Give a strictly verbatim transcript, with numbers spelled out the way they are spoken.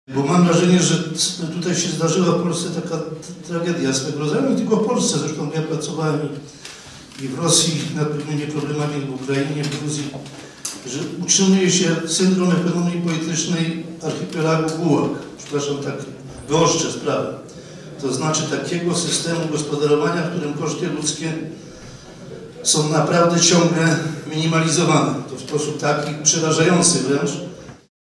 Bo mam wrażenie, że tutaj się zdarzyła w Polsce taka tragedia swego rodzaju, nie tylko w Polsce, zresztą ja pracowałem i w Rosji nad pewnymi problemami, w Ukrainie, w Gruzji, że utrzymuje się syndrom ekonomii politycznej archipelagu Gułag. Przepraszam, tak wyostrzę sprawę. To znaczy takiego systemu gospodarowania, w którym koszty ludzkie są naprawdę ciągle minimalizowane. To w sposób taki przerażający wręcz,